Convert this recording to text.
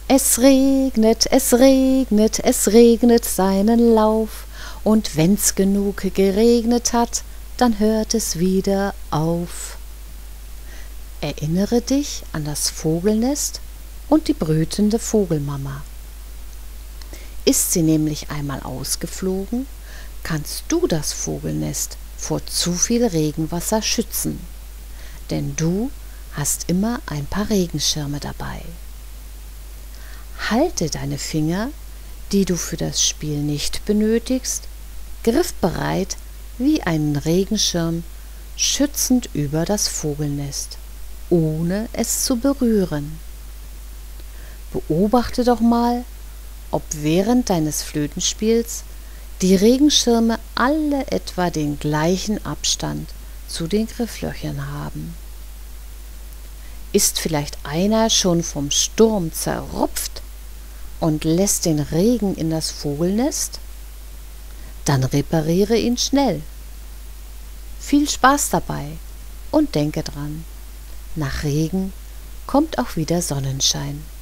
Es regnet, es regnet seinen Lauf, und wenn's genug geregnet hat, dann hört es wieder auf. Erinnere dich an das Vogelnest und die brütende Vogelmama. Ist sie nämlich einmal ausgeflogen, kannst du das Vogelnest vor zu viel Regenwasser schützen, denn du hast immer ein paar Regenschirme dabei. Halte deine Finger, die du für das Spiel nicht benötigst, griffbereit wie einen Regenschirm schützend über das Vogelnest, ohne es zu berühren. Beobachte doch mal, ob während deines Flötenspiels die Regenschirme alle etwa den gleichen Abstand zu den Grifflöchern haben. Ist vielleicht einer schon vom Sturm zerrupft und lässt den Regen in das Vogelnest? Dann repariere ihn schnell. Viel Spaß dabei und denke dran, nach Regen kommt auch wieder Sonnenschein.